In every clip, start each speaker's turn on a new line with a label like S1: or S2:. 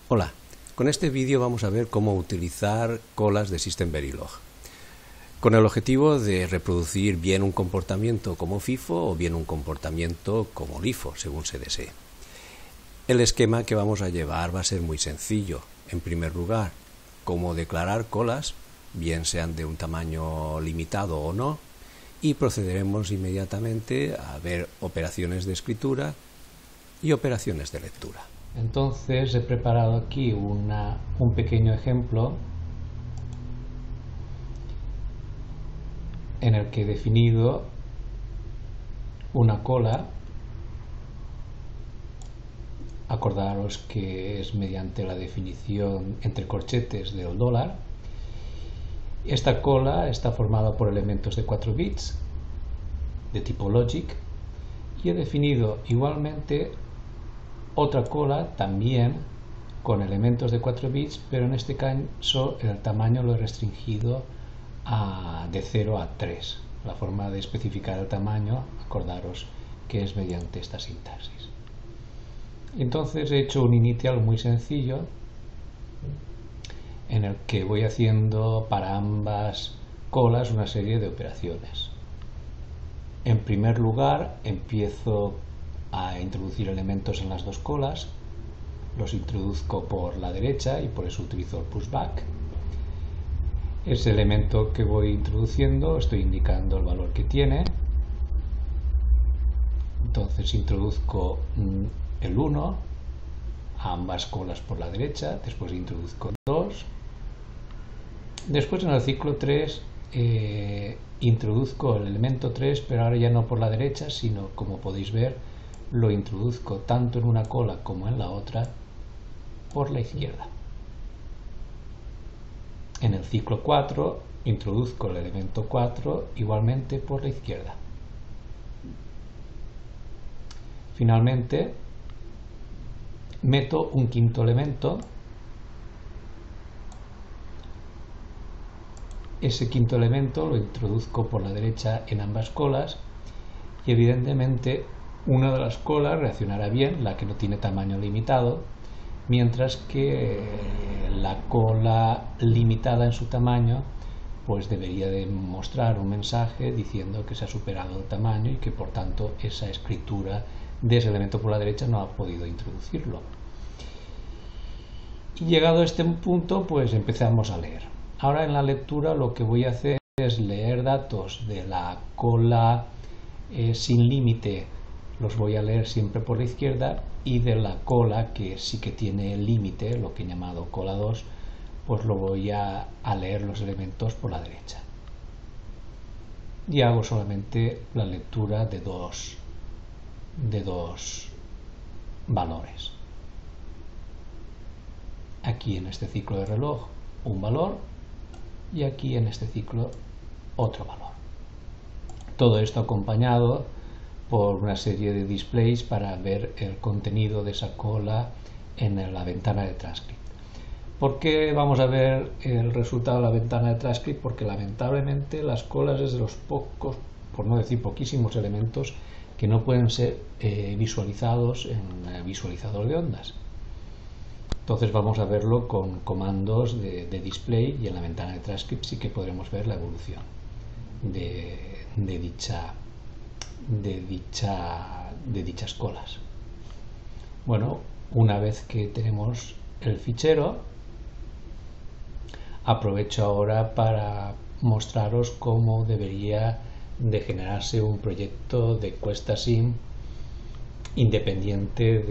S1: Hola, con este vídeo vamos a ver cómo utilizar colas de System Verilog, con el objetivo de reproducir bien un comportamiento como FIFO o bien un comportamiento como LIFO, según se desee. El esquema que vamos a llevar va a ser muy sencillo. En primer lugar, cómo declarar colas, bien sean de un tamaño limitado o no, y procederemos inmediatamente a ver operaciones de escritura y operaciones de lectura.
S2: Entonces he preparado aquí un pequeño ejemplo en el que he definido una cola. Acordaros que es mediante la definición entre corchetes del dólar. Esta cola está formada por elementos de 4 bits de tipo logic y he definido igualmente otra cola también con elementos de 4 bits, pero en este caso el tamaño lo he restringido de 0 a 3. La forma de especificar el tamaño, acordaros que es mediante esta sintaxis. Entonces he hecho un initial muy sencillo en el que voy haciendo para ambas colas una serie de operaciones. En primer lugar, empiezo a introducir elementos en las dos colas, los introduzco por la derecha y por eso utilizo el pushback. Ese elemento que voy introduciendo estoy indicando el valor que tiene, entonces introduzco el 1 a ambas colas por la derecha, después introduzco 2, después en el ciclo 3 introduzco el elemento 3, pero ahora ya no por la derecha, sino como podéis ver lo introduzco tanto en una cola como en la otra por la izquierda. En el ciclo 4 introduzco el elemento 4 igualmente por la izquierda. Finalmente meto un quinto elemento. Ese quinto elemento lo introduzco por la derecha en ambas colas y evidentemente una de las colas reaccionará bien, la que no tiene tamaño limitado, mientras que la cola limitada en su tamaño pues debería de mostrar un mensaje diciendo que se ha superado el tamaño y que por tanto esa escritura de ese elemento por la derecha no ha podido introducirlo. Y llegado a este punto pues empezamos a leer. Ahora en la lectura lo que voy a hacer es leer datos de la cola sin límite, los voy a leer siempre por la izquierda, y de la cola que sí que tiene el límite, lo que he llamado cola 2, pues lo voy a leer los elementos por la derecha. Y hago solamente la lectura de dos valores. Aquí en este ciclo de reloj un valor y aquí en este ciclo otro valor. Todo esto acompañado por una serie de displays para ver el contenido de esa cola en la ventana de transcript. ¿Por qué vamos a ver el resultado de la ventana de transcript? Porque lamentablemente las colas es de los pocos, por no decir poquísimos elementos que no pueden ser visualizados en el visualizador de ondas. Entonces vamos a verlo con comandos de display, y en la ventana de transcript sí que podremos ver la evolución de dichas colas. Bueno, una vez que tenemos el fichero, aprovecho ahora para mostraros cómo debería de generarse un proyecto de QuestaSim independiente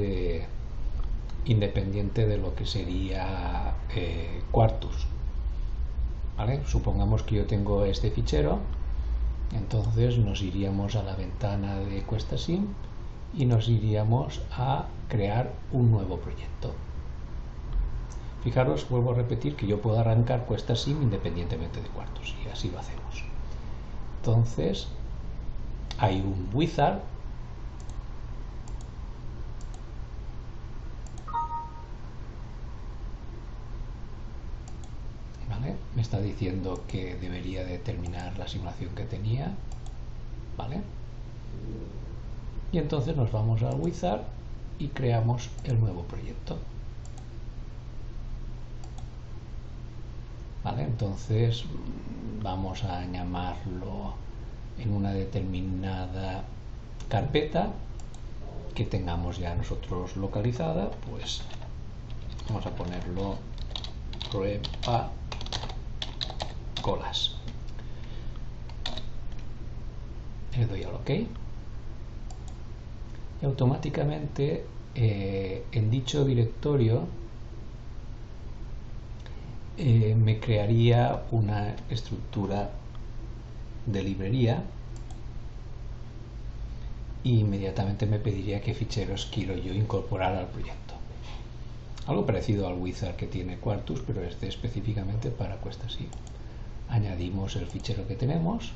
S2: de lo que sería Quartus. ¿Vale? Supongamos que yo tengo este fichero, entonces nos iríamos a la ventana de QuestaSim y nos iríamos a crear un nuevo proyecto. Fijaros, vuelvo a repetir que yo puedo arrancar QuestaSim independientemente de Quartus, y así lo hacemos. Entonces hay un wizard me está diciendo que debería de terminar la simulación que tenía, ¿vale? Y entonces nos vamos al wizard y creamos el nuevo proyecto. Entonces vamos a llamarlo en una determinada carpeta que tengamos ya nosotros localizada, pues vamos a ponerlo prueba colas. Le doy al OK y automáticamente en dicho directorio me crearía una estructura de librería e inmediatamente me pediría qué ficheros quiero yo incorporar al proyecto. Algo parecido al wizard que tiene Quartus, pero este específicamente para QuestaSig. Añadimos el fichero que tenemos,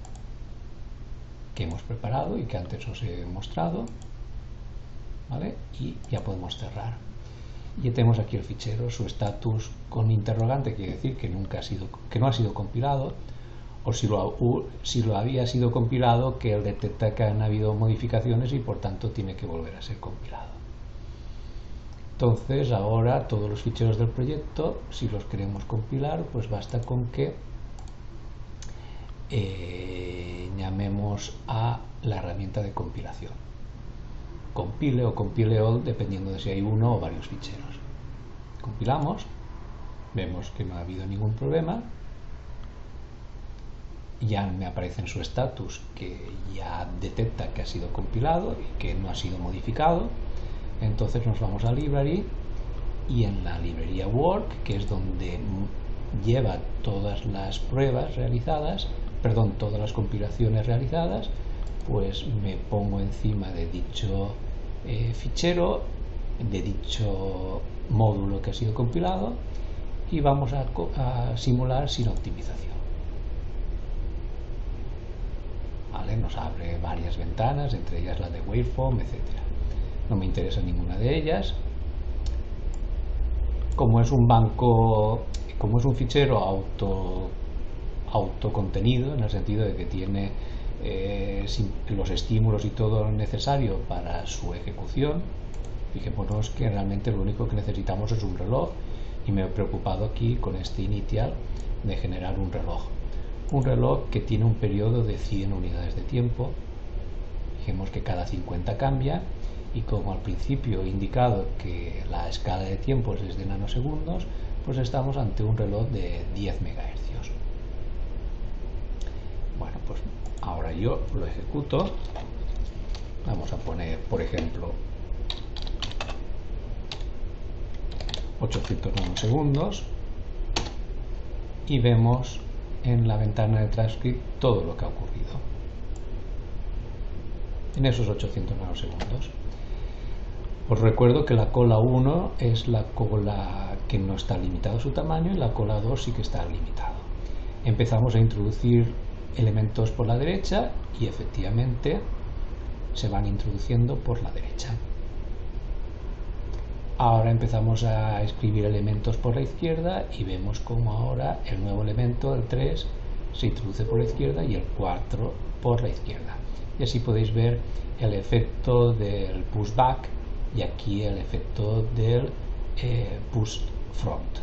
S2: que hemos preparado y que antes os he mostrado, ¿vale? Y ya podemos cerrar. Y tenemos aquí el fichero, su estatus con interrogante, quiere decir que no ha sido compilado, o si lo había sido compilado, que él detecta que han habido modificaciones y por tanto tiene que volver a ser compilado. Entonces ahora todos los ficheros del proyecto, si los queremos compilar, pues basta con que llamemos a la herramienta de compilación, compile o compile all, dependiendo de si hay uno o varios ficheros. Compilamos, vemos que no ha habido ningún problema, ya me aparece en su estatus que ya detecta que ha sido compilado y que no ha sido modificado. Entonces nos vamos a library y en la librería work, que es donde lleva todas las pruebas realizadas, perdón, todas las compilaciones realizadas, pues me pongo encima de dicho fichero, de dicho módulo que ha sido compilado, y vamos a simular sin optimización. ¿Vale? Nos abre varias ventanas, entre ellas la de waveform, etcétera. No me interesa ninguna de ellas. Como es un banco, como es un fichero autocontenido, en el sentido de que tiene los estímulos y todo lo necesario para su ejecución, fijémonos que realmente lo único que necesitamos es un reloj, y me he preocupado aquí con este initial de generar un reloj que tiene un periodo de 100 unidades de tiempo. Fijemos que cada 50 cambia, y como al principio he indicado que la escala de tiempos es de nanosegundos, pues estamos ante un reloj de 10 MHz. Bueno, pues ahora yo lo ejecuto. Vamos a poner, por ejemplo, 800 nanosegundos y vemos en la ventana de transcript todo lo que ha ocurrido en esos 800 nanosegundos. Os recuerdo que la cola 1 es la cola que no está limitado su tamaño, y la cola 2 sí que está limitado. Empezamos a introducir elementos por la derecha y efectivamente se van introduciendo por la derecha. Ahora empezamos a escribir elementos por la izquierda y vemos como ahora el nuevo elemento, el 3, se introduce por la izquierda y el 4 por la izquierda. Y así podéis ver el efecto del pushback y aquí el efecto del push front.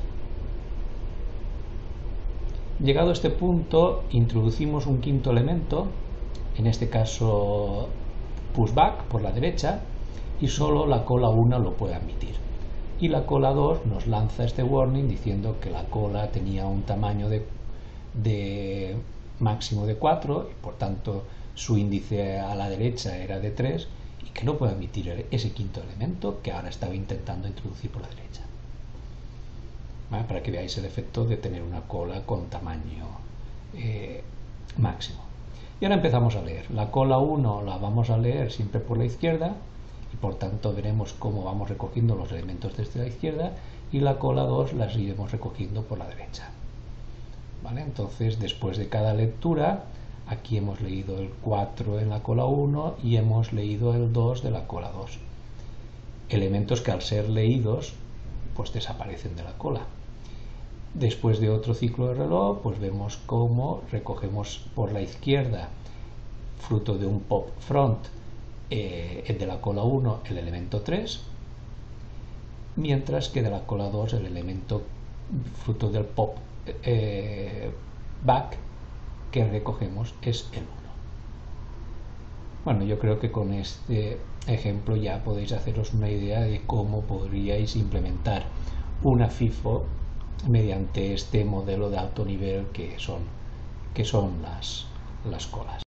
S2: Llegado a este punto, introducimos un quinto elemento, en este caso pushback por la derecha, y solo la cola 1 lo puede admitir. Y la cola 2 nos lanza este warning diciendo que la cola tenía un tamaño de máximo de 4 y por tanto su índice a la derecha era de 3 y que no puede admitir ese quinto elemento que ahora estaba intentando introducir por la derecha. ¿Vale? Para que veáis el efecto de tener una cola con tamaño máximo. Y ahora empezamos a leer. La cola 1 la vamos a leer siempre por la izquierda y por tanto veremos cómo vamos recogiendo los elementos desde la izquierda, y la cola 2 las iremos recogiendo por la derecha. ¿Vale? Entonces, después de cada lectura, aquí hemos leído el 4 en la cola 1 y hemos leído el 2 de la cola 2. Elementos que al ser leídos pues desaparecen de la cola. Después de otro ciclo de reloj, pues vemos cómo recogemos por la izquierda, fruto de un pop front, de la cola 1 el elemento 3, mientras que de la cola 2 el elemento fruto del pop back que recogemos es el 1. Bueno, yo creo que con este ejemplo ya podéis haceros una idea de cómo podríais implementar una FIFO mediante este modelo de alto nivel que son las colas.